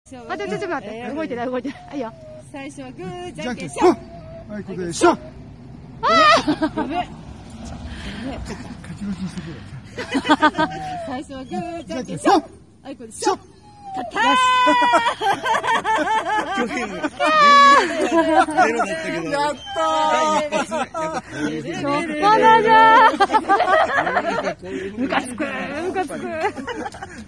ちょっと待って、動いてない。はいよ。 最初はグー、じゃんけんしょ。 はい、これでしょ。 やべ。 勝ち越しにしてくれ。 最初はグー、じゃんけんしょ。はい、これでしょ。勝った去年ゼロだったけど。 やったー。 しょっぱなじゃー。ムカつく。